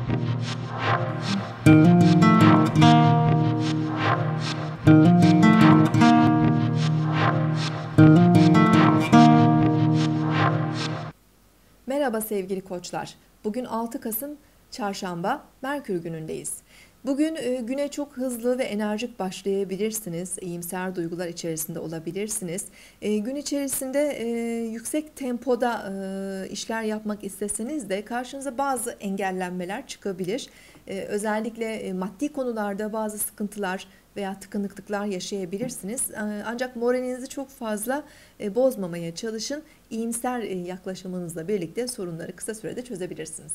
Merhaba sevgili koçlar. Bugün 6 Kasım Çarşamba, Merkür günündeyiz. Bugün güne çok hızlı ve enerjik başlayabilirsiniz. İyimser duygular içerisinde olabilirsiniz. Gün içerisinde yüksek tempoda işler yapmak isteseniz de karşınıza bazı engellenmeler çıkabilir. Özellikle maddi konularda bazı sıkıntılar veya tıkanıklıklar yaşayabilirsiniz. Ancak moralinizi çok fazla bozmamaya çalışın. İyimser yaklaşımınızla birlikte sorunları kısa sürede çözebilirsiniz.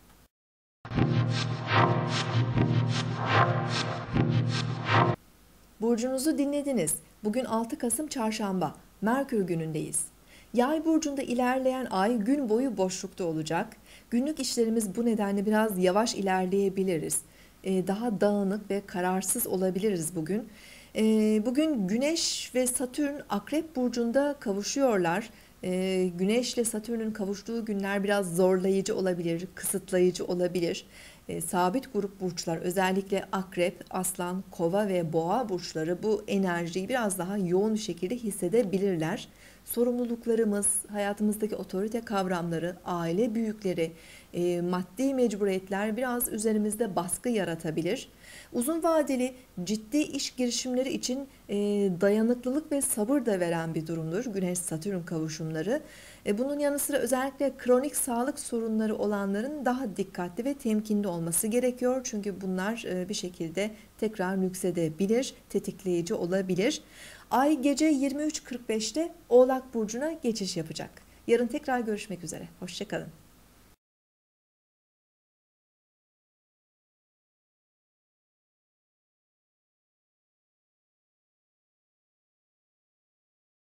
Burcunuzu dinlediniz. Bugün 6 Kasım Çarşamba, Merkür günündeyiz. Yay burcunda ilerleyen ay gün boyu boşlukta olacak. Günlük işlerimiz bu nedenle biraz yavaş ilerleyebiliriz. Daha dağınık ve kararsız olabiliriz bugün. Bugün Güneş ve Satürn Akrep burcunda kavuşuyorlar. Güneş ile Satürn'ün kavuştuğu günler biraz zorlayıcı olabilir, kısıtlayıcı olabilir. Sabit grup burçlar, özellikle Akrep, Aslan, Kova ve Boğa burçları bu enerjiyi biraz daha yoğun bir şekilde hissedebilirler. Sorumluluklarımız, hayatımızdaki otorite kavramları, aile büyükleri, maddi mecburiyetler biraz üzerimizde baskı yaratabilir. Uzun vadeli ciddi iş girişimleri için dayanıklılık ve sabır da veren bir durumdur Güneş-Satürn kavuşumları. Bunun yanı sıra özellikle kronik sağlık sorunları olanların daha dikkatli ve temkinli olması gerekiyor. Çünkü bunlar bir şekilde tekrar nüksedebilir, tetikleyici olabilir. Ay gece 23.45'te Oğlak Burcu'na geçiş yapacak. Yarın tekrar görüşmek üzere. Hoşça kalın.